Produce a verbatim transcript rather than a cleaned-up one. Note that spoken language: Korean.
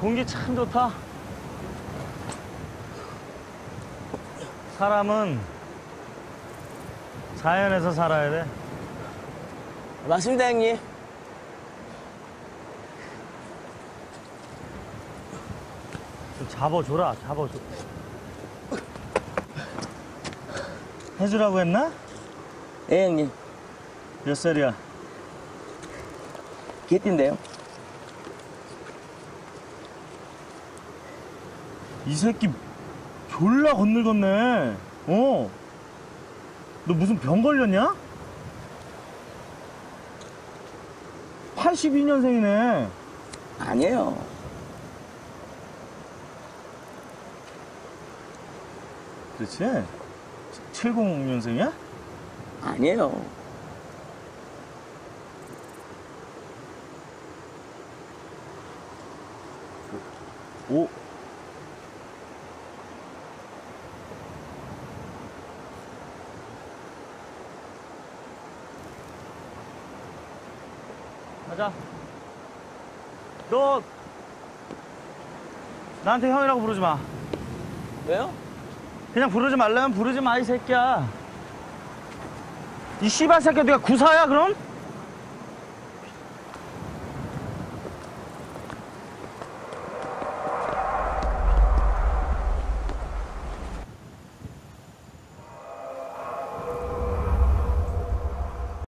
공기 참 좋다. 사람은 자연에서 살아야 돼. 맞습니다, 형님. 좀 잡아줘라, 잡아줘. 해주라고 했나? 예, 형님. 몇 살이야? 개띠인데요. 이 새끼 졸라 건늙었네. 어. 너 무슨 병 걸렸냐? 팔십이 년생이네. 아니에요. 그렇지? 칠십 년생이야? 아니에요. 오. 가자. 너 나한테 형이라고 부르지 마. 왜요? 그냥 부르지 말라면 부르지 마, 이 새끼야. 이 씨발 새끼야, 네가 구사야 그럼?